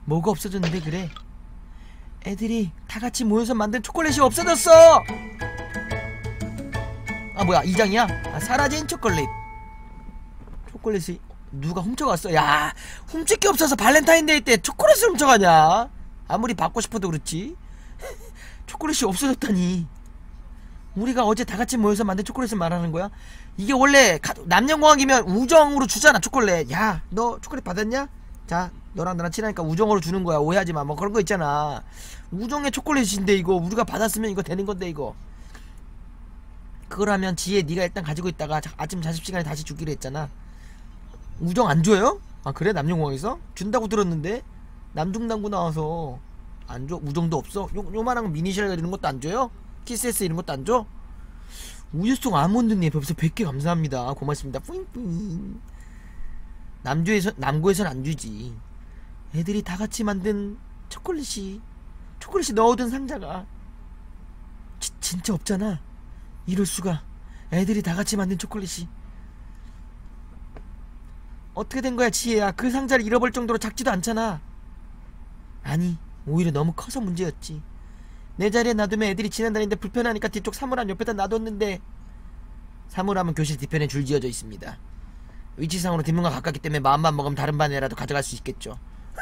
뭐가 없어졌는데 그래? 애들이 다같이 모여서 만든 초콜릿이 없어졌어! 아 뭐야 이장이야? 아 사라진 초콜릿. 초콜릿이 누가 훔쳐갔어? 야 훔칠 게 없어서 발렌타인데이 때 초콜릿을 훔쳐가냐? 아무리 받고 싶어도 그렇지. 초콜릿이 없어졌다니. 우리가 어제 다같이 모여서 만든 초콜릿을 말하는 거야? 이게 원래 남녀공학이면 우정으로 주잖아 초콜릿. 야 너 초콜릿 받았냐? 자 너랑 나랑 친하니까 우정으로 주는 거야. 오해하지마. 뭐 그런 거 있잖아. 우정의 초콜릿인데 이거 우리가 받았으면 이거 되는 건데 이거. 그거라면 지혜 네가 일단 가지고 있다가 아침 자습 시간에 다시 주기로 했잖아. 우정 안 줘요? 아 그래? 남녀공학에서? 준다고 들었는데 남중남고 나와서 안 줘? 우정도 없어? 요만한 미니셜 이런 것도 안 줘요? 키스S 이런 것도 안 줘? 우유송 아몬드님 벌써 100개 감사합니다. 고맙습니다. 뿌잉뿌잉. 남고에선 안 주지. 애들이 다같이 만든 초콜릿이 넣어둔 상자가 진짜 없잖아. 이럴수가. 애들이 다같이 만든 초콜릿이 어떻게 된 거야 지혜야. 그 상자를 잃어버릴 정도로 작지도 않잖아. 아니 오히려 너무 커서 문제였지. 내 자리에 놔두면 애들이 지나다니는데 불편하니까 뒤쪽 사물함 옆에다 놔뒀는데 사물함은 교실 뒤편에 줄 지어져 있습니다. 위치상으로 뒷문과 가깝기 때문에 마음만 먹으면 다른 반에라도 가져갈 수 있겠죠.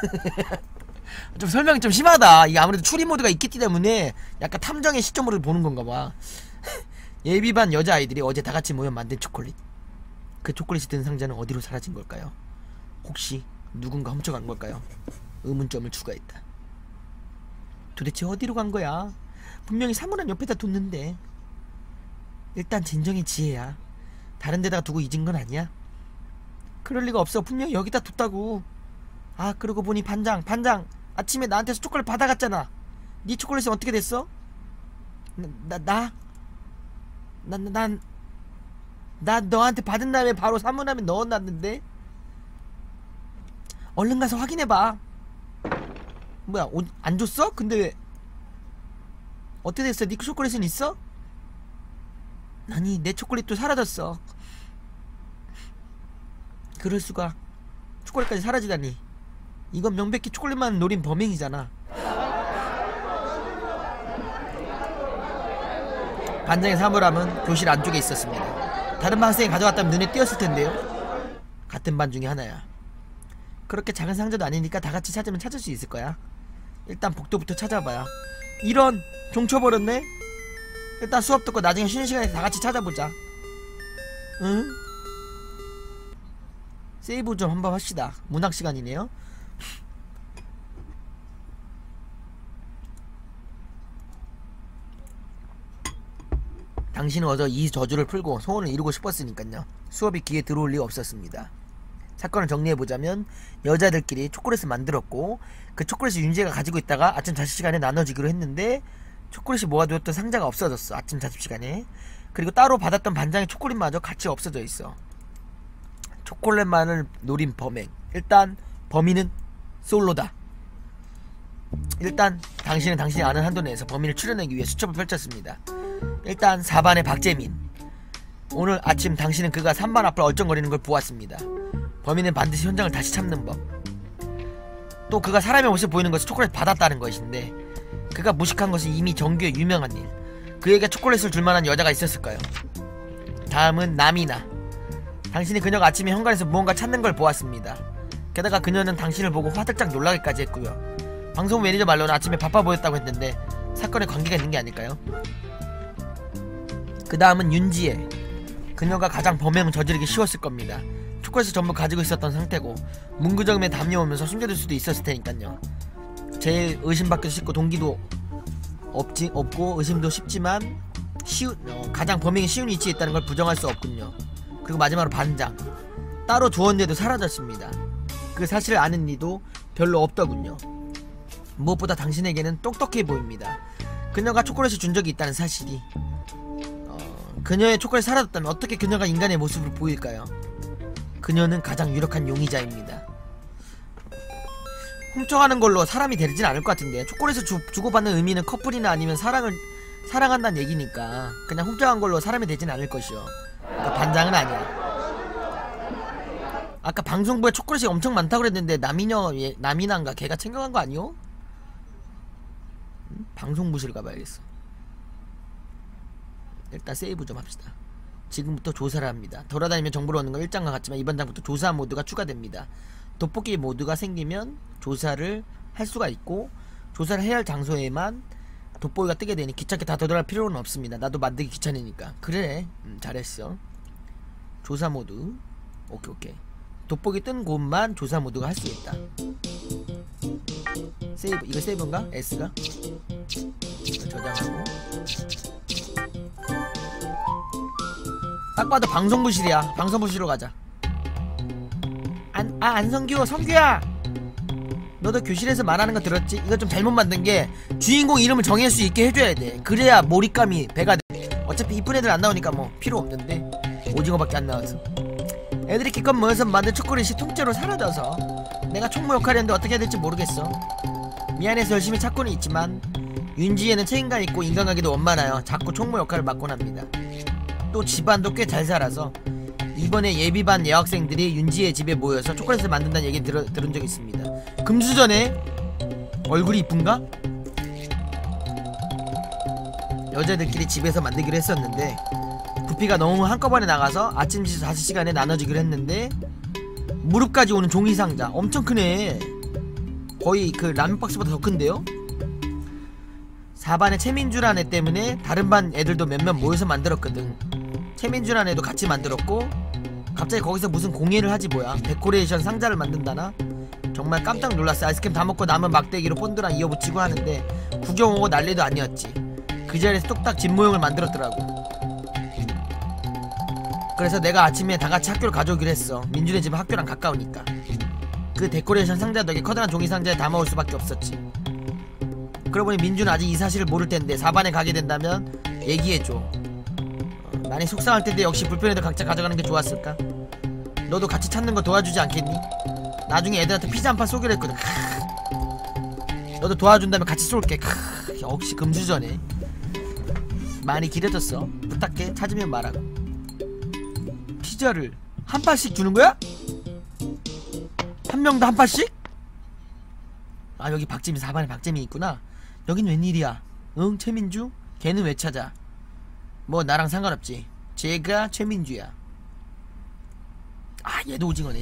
좀 설명이 좀 심하다. 이게 아무래도 추리 모드가 있기 때문에 약간 탐정의 시점으로 보는 건가 봐. 예비반 여자아이들이 어제 다같이 모여 만든 초콜릿. 그 초콜릿이 든 상자는 어디로 사라진 걸까요? 혹시 누군가 훔쳐간 걸까요? 의문점을 추가했다. 도대체 어디로 간 거야? 분명히 사물함 옆에다 뒀는데. 일단 진정의 지혜야. 다른 데다가 두고 잊은 건 아니야? 그럴 리가 없어. 분명히 여기다 뒀다고. 아 그러고 보니 반장 아침에 나한테서 초콜릿 받아갔잖아. 네 초콜릿은 어떻게 됐어? 난 너한테 받은 다음에 바로 사물함에 넣어놨는데. 얼른 가서 확인해봐. 뭐야 안 줬어? 근데 왜 어떻게 됐어? 네 초콜릿은 있어? 아니 내 초콜릿도 사라졌어. 그럴수가. 초콜릿까지 사라지다니. 이건 명백히 초콜릿만 노린 범행이잖아. 반장의 사물함은 교실 안쪽에 있었습니다. 다른 반 학생이 가져왔다면 눈에 띄었을 텐데요. 같은 반 중에 하나야. 그렇게 작은 상자도 아니니까 다같이 찾으면 찾을 수 있을 거야. 일단 복도부터 찾아봐야. 이런 종쳐버렸네. 일단 수업 듣고 나중에 쉬는 시간에 다같이 찾아보자. 응? 세이브 좀 한번 합시다. 문학 시간이네요. 당신은 어제 이 저주를 풀고 소원을 이루고 싶었으니까요. 수업이 귀에 들어올 리가 없었습니다. 사건을 정리해보자면 여자들끼리 초콜릿을 만들었고 그 초콜릿을 윤지가 가지고 있다가 아침 자습 시간에 나눠주기로 했는데 초콜릿이 모아두었던 상자가 없어졌어. 아침 자습 시간에. 그리고 따로 받았던 반장의 초콜릿마저 같이 없어져 있어. 초콜릿만을 노린 범행. 일단 범인은 솔로다. 일단 당신은 당신이 아는 한도 내에서 범인을 추려내기 위해 수첩을 펼쳤습니다. 일단 4반의 박재민. 오늘 아침 당신은 그가 3반 앞을 얼쩡거리는 걸 보았습니다. 범인은 반드시 현장을 다시 찾는 법. 또 그가 사람의 모습 보이는 것을 초콜릿 받았다는 것인데 그가 무식한 것은 이미 정규의 유명한 일. 그에게 초콜릿을 줄만한 여자가 있었을까요? 다음은 남이나. 당신이 그녀가 아침에 현관에서 무언가 찾는 걸 보았습니다. 게다가 그녀는 당신을 보고 화들짝 놀라기까지 했고요. 방송 매니저 말로는 아침에 바빠 보였다고 했는데 사건에 관계가 있는 게 아닐까요? 그 다음은 윤지혜. 그녀가 가장 범행을 저지르기 쉬웠을 겁니다. 초콜릿을 전부 가지고 있었던 상태고 문구점에 담요오면서 숨겨둘 수도 있었을 테니까요. 제일 의심받기도 쉽고 동기도 없고 의심도 쉽지만 가장 범행이 쉬운 위치에 있다는 걸 부정할 수 없군요. 그리고 마지막으로 반장. 따로 두었는데도 사라졌습니다. 그 사실을 아는 이도 별로 없더군요. 무엇보다 당신에게는 똑똑해 보입니다. 그녀가 초콜릿을 준 적이 있다는 사실이. 그녀의 초콜릿이 사라졌다면 어떻게 그녀가 인간의 모습으로 보일까요? 그녀는 가장 유력한 용의자입니다. 훔쳐가는 걸로 사람이 되진 않을 것 같은데 초콜릿을 주고받는 의미는 커플이나 아니면 사랑한다는 얘기니까 그냥 훔쳐간 걸로 사람이 되진 않을 것이요. 그러니까 반장은 아니야. 아까 방송부에 초콜릿이 엄청 많다고 그랬는데 남이나인가 걔가 챙겨간 거 아니요? 방송부실 가봐야겠어. 일단 세이브 좀 합시다. 지금부터 조사를 합니다. 돌아다니면 정보를 얻는 건 일장과 같지만 이번 장부터 조사 모드가 추가됩니다. 돋보기 모드가 생기면 조사를 할 수가 있고, 조사를 해야 할 장소에만 돋보기가 뜨게 되니 귀찮게 다 되돌아갈 필요는 없습니다. 나도 만들기 귀찮으니까. 그래, 잘했어. 조사 모드. 오케이. 돋보기 뜬 곳만 조사 모드가 할 수 있다. 세이브. 이거 세이브인가? S가? 저장하고. 딱 봐도 방송부실이야. 방송부실로 가자. 안성규, 성규야, 너도 교실에서 말하는 거 들었지? 이거 좀 잘못 만든 게 주인공 이름을 정할 수 있게 해줘야 돼. 그래야 몰입감이 배가 돼. 어차피 이쁜 애들 안 나오니까 뭐 필요 없는데 오징어밖에 안 나와서. 애들이 기껏 모여서 만든 초콜릿이 통째로 사라져서 내가 총무 역할이었는데 어떻게 해야 될지 모르겠어. 미안해서 열심히 찾고는 있지만 윤지에는 책임감 있고 인간관계도 원만하여 자꾸 총무 역할을 맡곤 합니다. 또 집안도 꽤 잘 살아서 이번에 예비반 여학생들이 윤지의 집에 모여서 초콜릿을 만든다는 얘기 들은 적이 있습니다. 금수저네? 얼굴이 이쁜가? 여자들끼리 집에서 만들기로 했었는데 부피가 너무 한꺼번에 나가서 아침 지수 5시간에 나눠주기로 했는데 무릎까지 오는 종이상자 엄청 크네. 거의 그 라면 박스보다 더 큰데요? 4반에 최민주란 애 때문에 다른 반 애들도 몇몇 모여서 만들었거든. 최민주란 애도 같이 만들었고, 갑자기 거기서 무슨 공예를 하지 뭐야. 데코레이션 상자를 만든다나? 정말 깜짝 놀랐어. 아이스크림 다 먹고 남은 막대기로 본드랑 이어붙이고 하는데 구경 오고 난리도 아니었지. 그 자리에서 뚝딱 집 모형을 만들었더라고. 그래서 내가 아침에 다같이 학교를 가져오기로 했어. 민준의 집은 학교랑 가까우니까. 그 데코레이션 상자 덕에 커다란 종이 상자에 담아올 수밖에 없었지. 그러고 보니 민준은 아직 이 사실을 모를 텐데 4반에 가게 된다면 얘기해줘. 많이 속상할 텐데 역시 불편해도 각자 가져가는 게 좋았을까? 너도 같이 찾는 거 도와주지 않겠니? 나중에 애들한테 피자 한 판 쏘기로 했거든. 너도 도와준다면 같이 쏠게. 역시 금수저네. 많이 길어졌어. 부탁해. 찾으면 말하고. 피자를 한 판씩 주는 거야? 한 명당 한 판씩? 아, 여기 박재민 4반에 박재민 있구나. 여긴 웬일이야? 응, 최민주? 걔는 왜 찾아? 뭐 나랑 상관없지. 제가 최민주야. 아, 얘도 오징어네.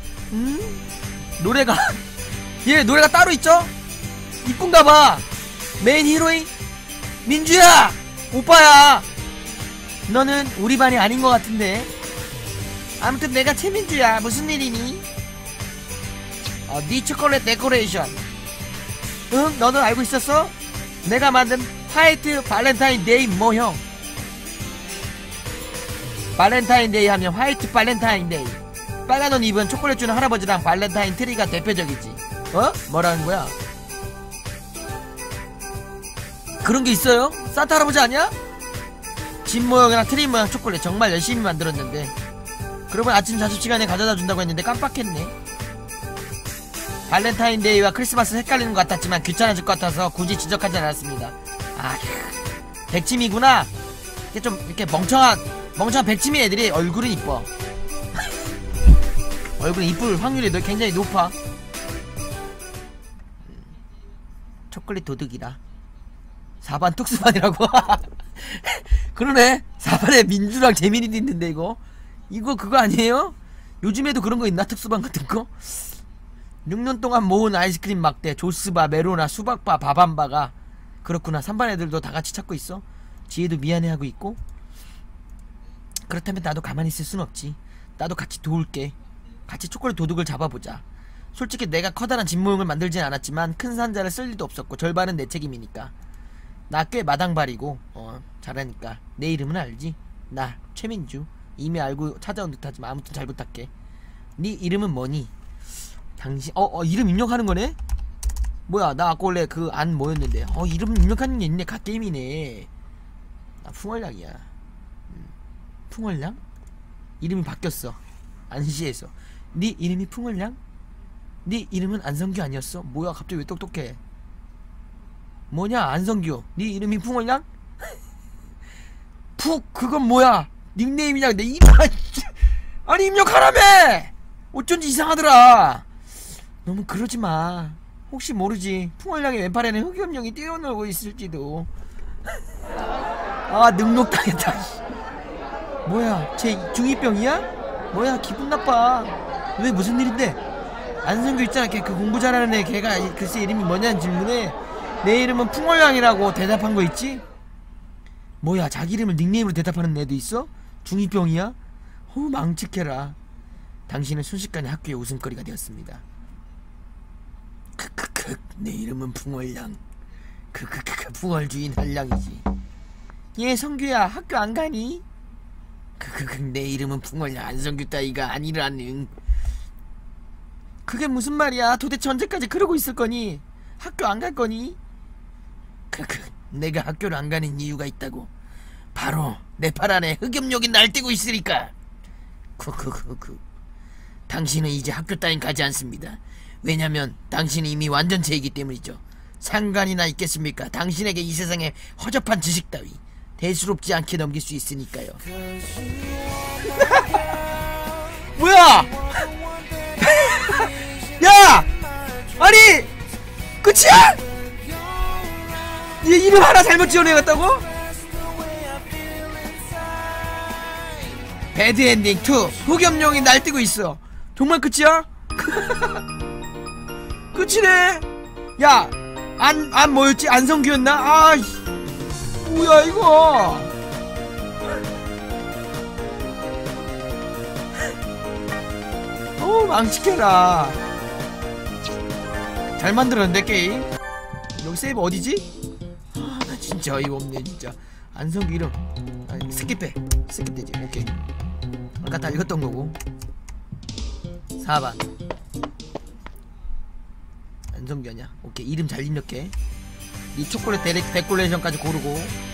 노래가 얘 노래가 따로 있죠? 이쁜가봐. 메인 히로인 민주야, 오빠야. 너는 우리 반이 아닌 것 같은데. 아무튼 내가 최민주야. 무슨 일이니? 네 초콜릿 데코레이션. 응? 너는 알고 있었어? 내가 만든 화이트 발렌타인데이 모형. 발렌타인데이 하면 화이트 발렌타인데이. 빨간 옷 입은 초콜릿 주는 할아버지랑 발렌타인 트리가 대표적이지. 어? 뭐라는 거야? 그런 게 있어요? 산타 할아버지 아니야? 집 모형이랑 트리 모양 초콜릿 정말 열심히 만들었는데, 그러면 아침 자습 시간에 가져다 준다고 했는데 깜빡했네. 발렌타인데이와 크리스마스 헷갈리는 것 같았지만 귀찮아질 것 같아서 굳이 지적하지 않았습니다. 아, 백치미구나. 이게 좀 이렇게 멍청한 백치미 애들이 얼굴은 이뻐. 얼굴은 이쁠 확률이 굉장히 높아. 초콜릿 도둑이라. 4반 뚝스반이라고. 그러네. 4반에 민주랑 재민이도 있는데 이거 그거 아니에요? 요즘에도 그런 거 있나? 특수반 같은 거? 6년 동안 모은 아이스크림 막대, 조스바, 메로나, 수박바, 바밤바가. 그렇구나. 3반 애들도 다 같이 찾고 있어. 지혜도 미안해하고 있고. 그렇다면 나도 가만히 있을 순 없지. 나도 같이 도울게. 같이 초콜릿 도둑을 잡아보자. 솔직히 내가 커다란 집 모형을 만들진 않았지만 큰 상자를 쓸 일도 없었고 절반은 내 책임이니까. 나 꽤 마당발이고 잘하니까. 내 이름은 알지? 나 최민주. 이미 알고 찾아온 듯하지만 아무튼 잘 부탁해. 네 이름은 뭐니? 당신 이름 입력하는 거네? 뭐야, 나 아까 원래 그 안 뭐였는데 이름 입력하는 게 있네. 갓게임이네. 나 풍월량이야. 풍월량? 이름이 바뀌었어. 안시에서. 네 이름이 풍월량? 네 이름은 안성규 아니었어? 뭐야, 갑자기 왜 똑똑해? 뭐냐, 안성규. 네 이름이 풍월량? 푹 그건 뭐야? 닉네임이냐? 내 이름 아니 입력하라며! 어쩐지 이상하더라. 너무 그러지마. 혹시 모르지, 풍월량의 왼팔에는 흑염룡이 뛰어놀고 있을지도. 아, 능욕당했다. 뭐야, 쟤 중2병이야? 뭐야, 기분 나빠. 왜, 무슨 일인데? 안성규 있잖아, 걔 그 공부 잘하는 애. 걔가 글쎄 이름이 뭐냐는 질문에 내 이름은 풍월량이라고 대답한 거 있지? 뭐야, 자기 이름을 닉네임으로 대답하는 애도 있어? 중2병이야? 어우, 망측해라. 당신은 순식간에 학교의 웃음거리가 되었습니다. 크크크, 내 이름은 풍월량. 크크크크, 풍월주인 한량이지. 얘 성규야, 학교 안 가니? 크크크, 내 이름은 풍월량. 안성규 따위가 아니라는. 그게 무슨 말이야? 도대체 언제까지 그러고 있을 거니? 학교 안 갈 거니? 크크, 내가 학교를 안 가는 이유가 있다고. 바로 내 팔 안에 흑염룡이 날뛰고 있으니까. 크크크크. 당신은 이제 학교 따윈 가지 않습니다. 왜냐면 당신은 이미 완전체이기 때문이죠. 상관이나 있겠습니까? 당신에게 이 세상에 허접한 지식 따위 대수롭지 않게 넘길 수 있으니까요. 뭐야? 야! 아니! 끝이야? 얘 이름 하나 잘못 지어내갔다고? 배드엔딩 2 흑염룡이 날뛰고 있어. 정말 끝이야? 끝이네. 야, 안 뭐였지? 안성규였나? 아, 뭐야 이거? 망치켜라. 잘 만들었는데 게임. 여기 세이브 어디지? 아, 나 진짜 어이가 없네 진짜. 안성규 이름 스킵해. 스킵되지. 오케이. 아까 다 읽었던 거고. 4번 안성규 아냐? 오케이. 이름 잘 입력해. 이 초콜릿 데코레이션까지 고르고.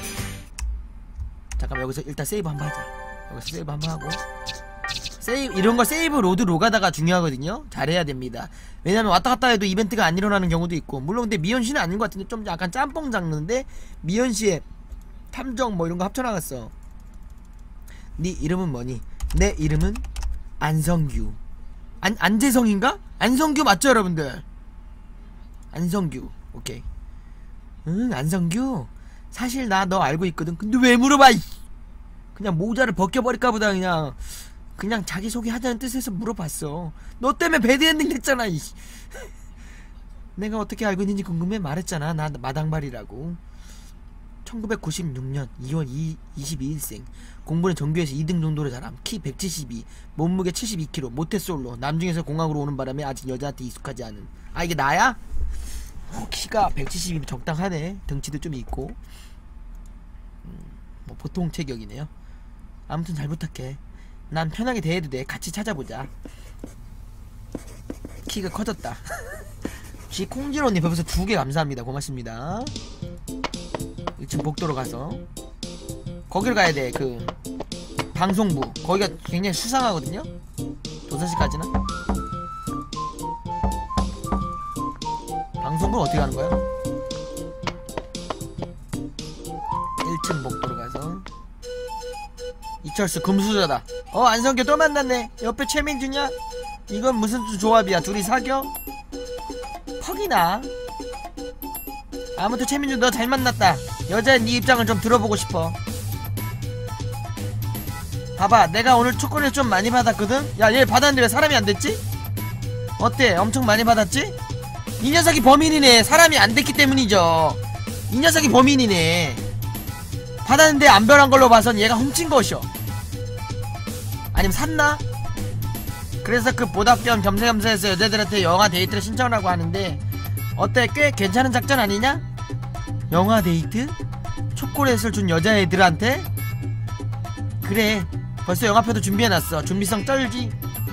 잠깐만, 여기서 일단 세이브 한번 하자. 여기서 세이브 한번 하고. 세이브, 이런거 세이브 로드 로가다가 중요하거든요. 잘해야 됩니다. 왜냐면 왔다갔다 해도 이벤트가 안 일어나는 경우도 있고. 물론 근데 미연씨는 아닌 것 같은데 좀 약간 짬뽕 장르인데 미연씨의 탐정 뭐 이런거 합쳐나갔어. 네 이름은 뭐니? 내 이름은 안성규. 안재성인가? 안성규 맞죠 여러분들? 안성규. 오케이. 응, 안성규. 사실 나 너 알고 있거든. 근데 왜 물어봐? 그냥 모자를 벗겨버릴까 보다 그냥 자기소개 하자는 뜻에서 물어봤어. 너 때문에 배드엔딩 됐잖아. 내가 어떻게 알고 있는지 궁금해. 말했잖아. 나 마당발이라고. 1996년 2월 22일생. 공부는 전교에서 2등 정도로 잘함. 키 172, 몸무게 72kg, 모태솔로. 남중에서 공항으로 오는 바람에 아직 여자한테 익숙하지 않은. 아, 이게 나야? 키가 172면 적당하네. 덩치도 좀 있고. 뭐 보통 체격이네요. 아무튼 잘 부탁해. 난 편하게 대해도 돼. 같이 찾아보자. 키가 커졌다. 쥐 콩지로님 별풍선 2개 감사합니다. 고맙습니다. 1층 복도로 가서 거기를 가야돼. 그 방송부 거기가 굉장히 수상하거든요. 도서실까지나. 방송부는 어떻게 가는 거야? 1층 복도로 가서. 이철수 금수저다. 안성규 또 만났네. 옆에 최민주냐? 이건 무슨 조합이야? 둘이 사겨? 퍽이나. 아무튼 최민주 너 잘 만났다. 여자의 네 입장을 좀 들어보고 싶어. 봐봐, 내가 오늘 초콜릿 좀 많이 받았거든? 야, 얘 받았는데 왜 사람이 안 됐지? 어때? 엄청 많이 받았지? 이 녀석이 범인이네. 사람이 안 됐기 때문이죠. 이 녀석이 범인이네. 받았는데 안 변한 걸로 봐선 얘가 훔친 것이오. 아니면 샀나? 그래서 그 보답 겸 겸사겸사해서 여자들한테 영화 데이트를 신청하라고 하는데 어때? 꽤 괜찮은 작전 아니냐? 영화 데이트? 초콜릿을 준 여자애들한테? 그래, 벌써 영화표도 준비해놨어. 준비성 쩔지?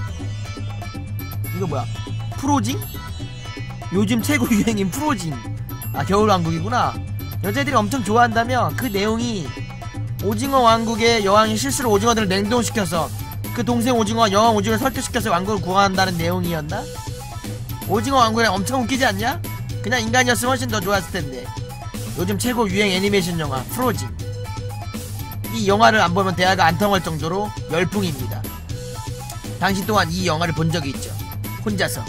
이거 뭐야? 프로징? 요즘 최고 유행인 프로징. 아, 겨울왕국이구나. 여자애들이 엄청 좋아한다며. 그 내용이 오징어 왕국의 여왕이 실수로 오징어들을 냉동시켜서 그 동생 오징어와 여왕 오징어를 설득시켜서 왕국을 구한다는 내용이었나? 오징어 왕국에 엄청 웃기지 않냐? 그냥 인간이었으면 훨씬 더 좋았을 텐데. 요즘 최고 유행 애니메이션 영화 프로징. 이 영화를 안 보면 대화가 안 통할 정도로 열풍입니다. 당신 또한 이 영화를 본 적이 있죠. 혼자서.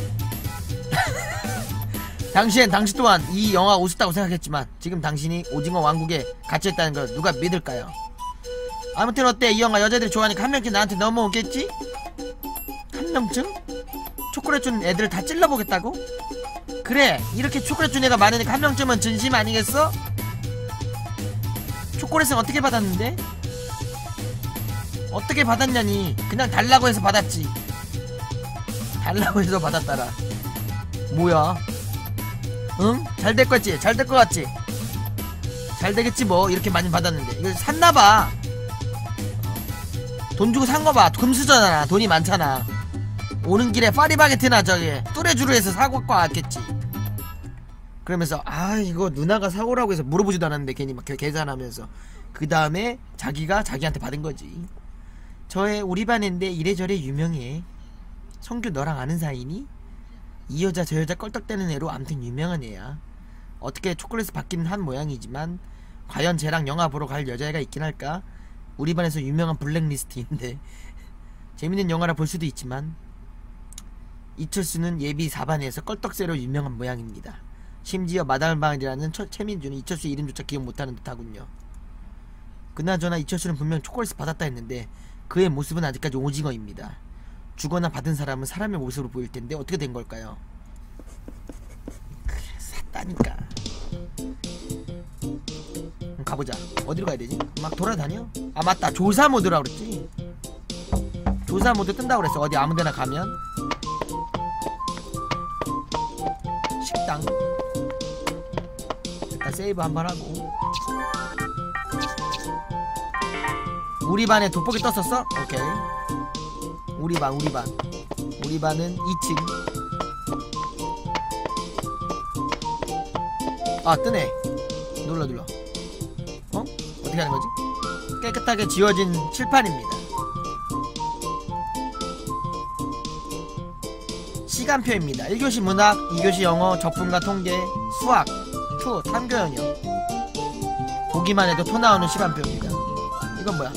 당신 또한 이 영화가 우습다고 생각했지만 지금 당신이 오징어 왕국에 갇혀있다는 걸 누가 믿을까요? 아무튼 어때? 이 영화 여자들이 좋아하니까 한 명쯤 나한테 넘어오겠지? 한 명쯤? 초콜릿 준 애들을 다 찔러보겠다고? 그래, 이렇게 초콜릿 준 애가 많으니까 한 명쯤은 진심 아니겠어? 초콜릿은 어떻게 받았는데? 어떻게 받았냐니. 그냥 달라고 해서 받았지. 달라고 해서 받았다라. 뭐야? 응? 잘 될 거지? 잘 될 거 같지? 잘 되겠지 뭐. 이렇게 많이 받았는데. 이거 샀나봐. 돈 주고 산 거 봐. 금수저잖아. 돈이 많잖아. 오는 길에 파리바게트나 저기 뚜레쥬르에서 사고 왔겠지. 그러면서 아 이거 누나가 사고라고 해서 물어보지도 않았는데 괜히 막 계산하면서 그 다음에 자기가 자기한테 받은 거지. 우리 반인데 이래저래 유명해. 성규 너랑 아는 사이니? 이 여자 저 여자 껄떡대는 애로 암튼 유명한 애야. 어떻게 초콜릿을 받기는 한 모양이지만 과연 쟤랑 영화 보러 갈 여자애가 있긴 할까? 우리 반에서 유명한 블랙리스트인데 재밌는 영화라 볼 수도 있지만 이철수는 예비 4반에서 껄떡새로 유명한 모양입니다. 심지어 마달방이라는 최민주는 이철수 이름조차 기억 못하는 듯하군요. 그나저나 이철수는 분명 초콜릿을 받았다 했는데 그의 모습은 아직까지 오징어입니다. 주거나 받은 사람은 사람의 모습으로 보일 텐데 어떻게 된 걸까요? 샀다니까. 가보자. 어디로 가야 되지? 막 돌아다녀? 아 맞다, 조사 모드라 그랬지. 조사 모드 뜬다고 그랬어. 어디 아무데나 가면. 식당. 일단 세이브 한번 하고. 우리 반에 돋보기 떴었어? 오케이. 우리 반은 2층. 아 뜨네. 눌러 어? 어떻게 하는 거지? 깨끗하게 지워진 칠판입니다. 시간표입니다. 1교시 문학, 2교시 영어, 적분과 통계, 수학, 투, 탐교연이요. 보기만 해도 토 나오는 시간표입니다. 이건 뭐야?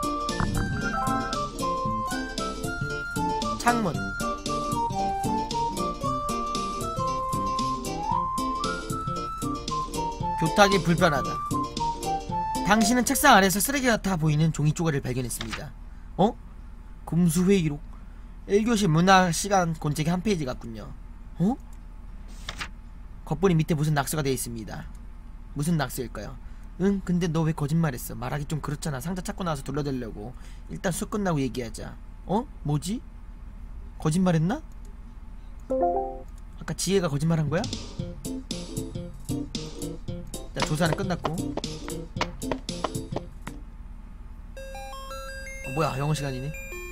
창문. 교탁이 불편하다. 당신은 책상 아래서 쓰레기 같아 보이는 종이 쪼가리를 발견했습니다. 어? 금수회의록. 1교시 문학 시간 권책이 한 페이지 같군요. 어? 겉보니 밑에 무슨 낙서가 되어 있습니다. 무슨 낙서일까요? 응, 근데 너 왜 거짓말했어? 말하기 좀 그렇잖아. 상자 찾고 나와서 둘러대려고. 일단 수업 끝나고 얘기하자. 어? 뭐지? 거짓말했나? 아까 지혜가 거짓말한 거야? 자, 조사는 끝났고. 뭐야, 영어 시간이네.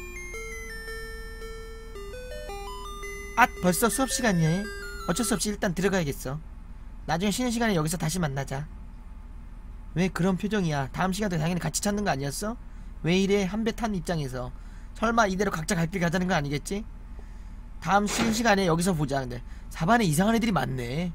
아, 벌써 수업 시간이야. 어쩔 수 없이 일단 들어가야겠어. 나중에 쉬는 시간에 여기서 다시 만나자. 왜 그런 표정이야? 다음 시간도 당연히 같이 찾는 거 아니었어? 왜 이래? 한 배 탄 입장에서. 설마 이대로 각자 갈 길 가자는 거 아니겠지? 다음 쉬는 시간에 여기서 보자. 근데 4반에 이상한 애들이 많네.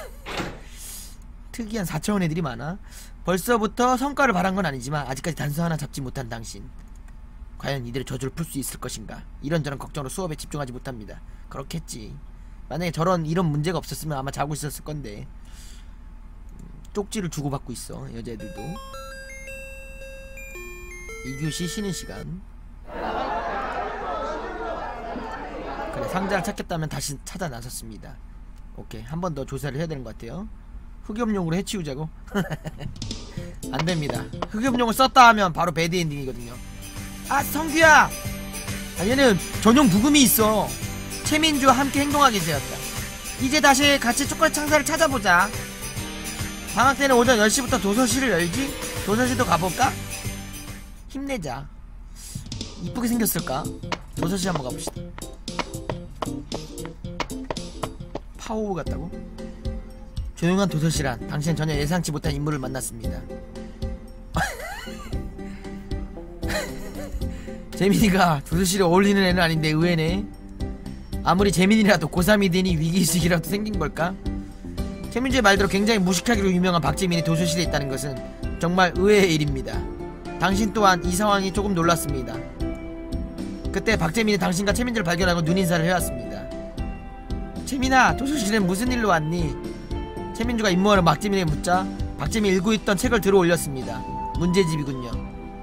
특이한 4차원 애들이 많아. 벌써부터 성과를 바란 건 아니지만 아직까지 단서 하나 잡지 못한 당신. 과연 이대로 저주를 풀 수 있을 것인가? 이런저런 걱정으로 수업에 집중하지 못합니다. 그렇겠지. 만약에 이런 문제가 없었으면 아마 자고 있었을 건데. 쪽지를 주고받고 있어, 여자애들도. 2교시 쉬는 시간. 그래, 상자를 찾겠다면 다시 찾아 나섰습니다. 오케이, 한 번 더 조사를 해야 되는 것 같아요. 흑염룡으로 해치우자고? 안됩니다. 흑염룡을 썼다 하면 바로 배드엔딩이거든요. 아, 성규야! 아, 얘는 전용 부금이 있어. 최민주와 함께 행동하게 되었다. 이제 다시 같이 초콜릿 창사를 찾아보자. 방학 때는 오전 10시부터 도서실을 열지? 도서실도 가볼까? 힘내자. 이쁘게 생겼을까? 도서실 한번 가봅시다. 파워우 같다고? 조용한 도서실 안. 당신은 전혀 예상치 못한 인물을 만났습니다. 재민이가 도서실에 어울리는 애는 아닌데 의외네. 아무리 재민이라도 고3이 되니 위기의식이라도 생긴 걸까? 최민주의 말대로 굉장히 무식하기로 유명한 박재민이 도서실에 있다는 것은 정말 의외의 일입니다. 당신 또한 이 상황이 조금 놀랐습니다. 그때 박재민이 당신과 최민주를 발견하고 눈인사를 해왔습니다. 재민아, 도서실엔 무슨 일로 왔니? 최민주가 임무하러 박재민에게 묻자 박재민이 읽고 있던 책을 들어 올렸습니다. 문제집이군요.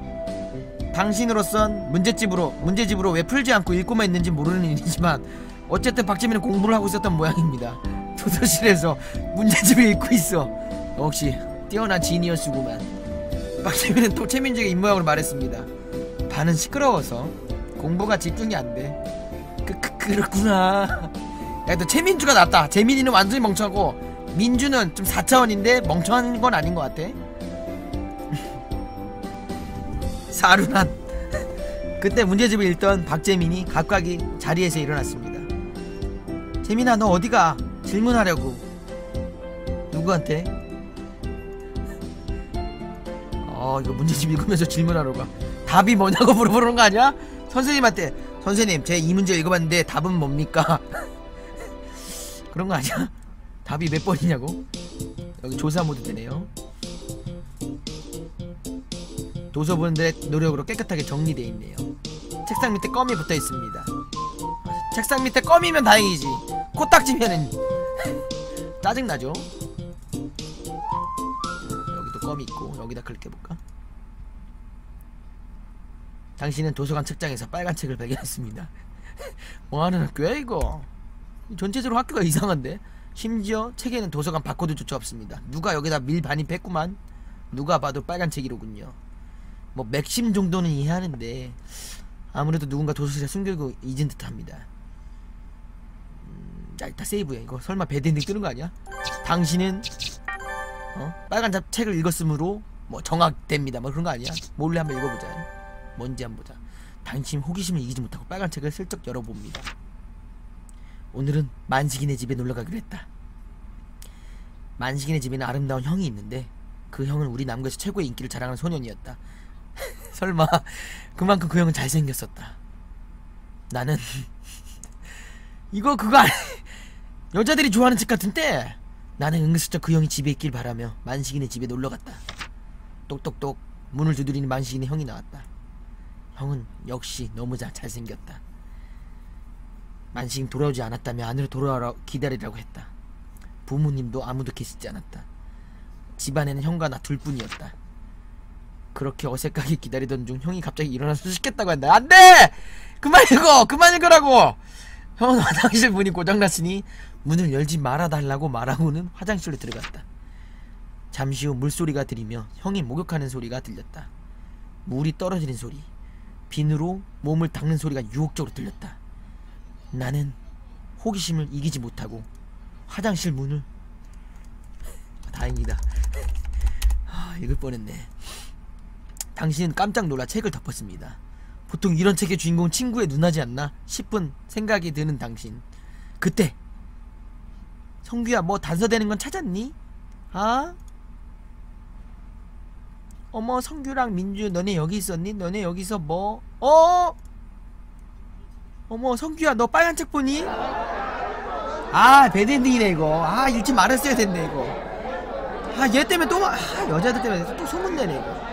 당신으로선 문제집으로 왜 풀지 않고 읽고만 있는지 모르는 일이지만 어쨌든 박재민은 공부를 하고 있었던 모양입니다. 도서실에서 문제집을 읽고 있어. 역시 뛰어난 지니어스구만. 박재민은 또 최민주에게 입모양으로 말했습니다. 반은 시끄러워서 공부가 집중이 안 돼. 그렇구나. 야, 또 최민주가 낫다. 재민이는 완전히 멍청하고 민주는 좀 4차원인데 멍청한 건 아닌 것 같아. 사륜한. 그때 문제집을 읽던 박재민이 각각이 자리에서 일어났습니다. 재민아, 너 어디가? 질문하려고. 누구한테? 이거 문제집 읽으면서 질문하러 가. 답이 뭐냐고 물어보는 거 아니야? 선생님한테 선생님, 제 이 문제 읽어봤는데 답은 뭡니까? 그런 거 아니야? 답이 몇 번이냐고? 여기 조사 모드 되네요. 도서분들의 노력으로 깨끗하게 정리되어 있네요. 책상 밑에 껌이 붙어 있습니다. 책상 밑에 껌이면 다행이지. 코딱지면은 짜증나죠? 여기도 껌이 있고 여기다 클릭해볼까? 당신은 도서관 책장에서 빨간 책을 발견했습니다. 뭐하는 학교야 이거? 전체적으로 학교가 이상한데? 심지어 책에는 도서관 바코드조차 없습니다. 누가 여기다 밀반입했구만. 누가 봐도 빨간 책이로군요. 뭐 맥심 정도는 이해하는데 아무래도 누군가 도서실에 숨기고 잊은 듯합니다. 자, 일단 세이브해. 이거 설마 배드엔딩 뜨는 거 아니야? 당신은 빨간 책을 읽었으므로 뭐 정확됩니다. 뭐 그런 거 아니야? 몰래 한번 읽어보자. 뭔지 한번 보자. 당신 호기심을 이기지 못하고 빨간 책을 슬쩍 열어봅니다. 오늘은 만식이네 집에 놀러가기로 했다. 만식이네 집에는 아름다운 형이 있는데 그 형은 우리 남구에서 최고의 인기를 자랑하는 소년이었다. 설마 그만큼 그 형은 잘생겼었다. 나는 이거 그거 아니 여자들이 좋아하는 책 같은데 나는 은근슬쩍 그 형이 집에 있길 바라며 만식이네 집에 놀러갔다. 똑똑똑 문을 두드리는 만식이네 형이 나왔다. 형은 역시 너무 잘생겼다. 만식이 돌아오지 않았다며 안으로 돌아오라 기다리라고 했다. 부모님도 아무도 계시지 않았다. 집안에는 형과 나 둘뿐이었다. 그렇게 어색하게 기다리던 중 형이 갑자기 일어나서 시켰다고 한다. 안돼! 그만 읽어! 그만 읽으라고! 형은 화장실 문이 고장났으니 문을 열지 말아달라고 말하고는 화장실로 들어갔다. 잠시 후 물소리가 들리며 형이 목욕하는 소리가 들렸다. 물이 떨어지는 소리, 비누로 몸을 닦는 소리가 유혹적으로 들렸다. 나는 호기심을 이기지 못하고 화장실 문을 다행이다. 읽을 뻔했네. 당신은 깜짝 놀라 책을 덮었습니다. 보통 이런 책의 주인공은 친구의 누나지 않나 싶은 생각이 드는 당신. 그때 성규야, 뭐 단서되는 건 찾았니? 아? 어머, 성규랑 민주 너네 여기 있었니? 너네 여기서 뭐? 어머, 성규야, 너 빨간 책 보니? 아, 배드엔딩이네 이거. 읽지 말았어야 됐네 이거. 얘 때문에 또 여자들 때문에 또 소문내네 이거.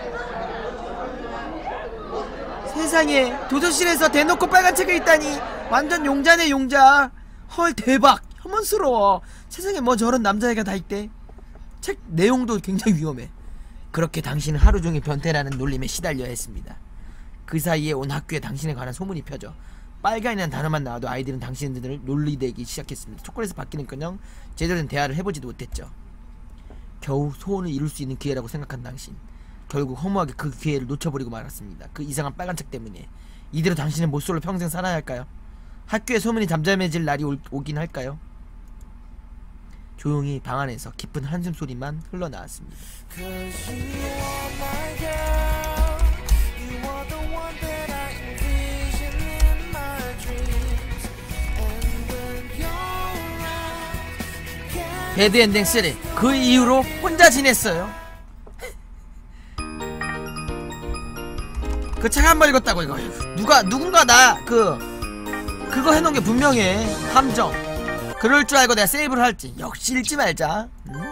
세상에, 도서실에서 대놓고 빨간 책을 읽다니 완전 용자네 용자. 헐, 대박. 혐오스러워. 세상에 뭐 저런 남자애가 다 있대. 책 내용도 굉장히 위험해. 그렇게 당신은 하루종일 변태라는 놀림에 시달려야 했습니다. 그 사이에 온 학교에 당신에 관한 소문이 펴져 빨간이라는 단어만 나와도 아이들은 당신들을 놀리대기 시작했습니다. 초콜릿을 받기는커녕 제대로 된 대화를 해보지도 못했죠. 겨우 소원을 이룰 수 있는 기회라고 생각한 당신, 결국 허무하게 그 기회를 놓쳐버리고 말았습니다. 그 이상한 빨간 책 때문에. 이대로 당신은 모쏠로 평생 살아야 할까요? 학교에 소문이 잠잠해질 날이 오긴 할까요? 조용히 방 안에서 깊은 한숨소리만 흘러나왔습니다. 배드엔딩 3. 그 이후로 혼자 지냈어요. 그 책 한 번 읽었다고 이거. 누군가 나 그거 해놓은 게 분명해. 함정. 그럴 줄 알고 내가 세이브를 할지. 역시 읽지 말자.